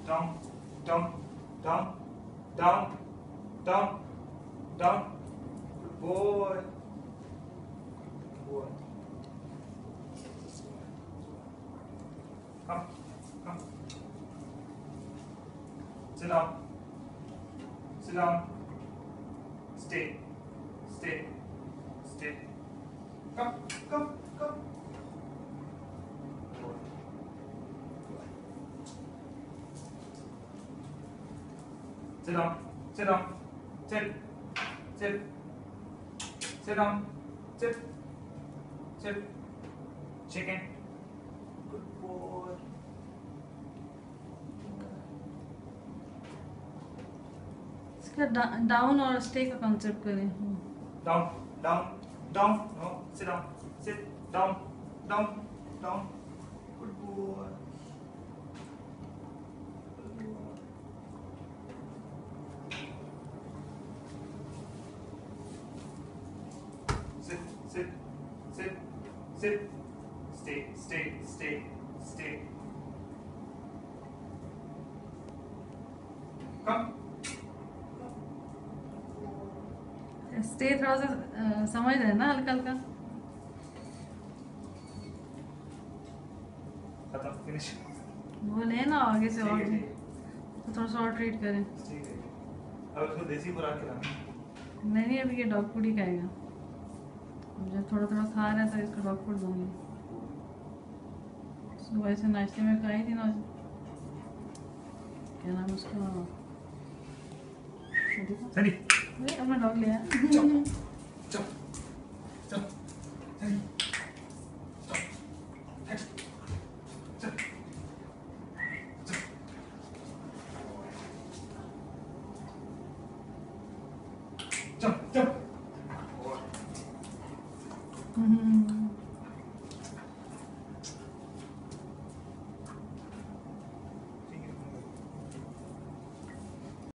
down, down, down, down, down, down. Good boy. Good boy. Come, come. Sit down. Sit down. Stay. Stay. Stay. Come, come, come. Sit down. Sit down. Sit. Sit. Sit down. Sit. Sit. Chicken. Good boy. इसका down और stay का concept करें. Down, down, down. No, sit down. Sit. Down, down, down. Good boy. Sit, sit, sit, sit. Stay, stay, stay, stay. Come. Stay थोड़ा सा समझ रहे हैं ना हल्का हल्का. खत्म. फिनिश. वो ले ना आगे से ठीक और है, ठीक है. तो थोड़ा सा और ट्रीट करें. ठीक है. अब इसको देसी खुराक खिलाना. नहीं अभी ये डॉग फूड ही खाएगा. जब थोड़ा थोड़ा खा रहा है तो इसको डॉग फूड दूंगी. सुबह से नाश्ते में खाई थी ना, क्या नाम उसका, सनी. अरे अपना डॉग लिया. चल, चल, चल. सनी. चल. चल. चल. चल. चल. हम्म.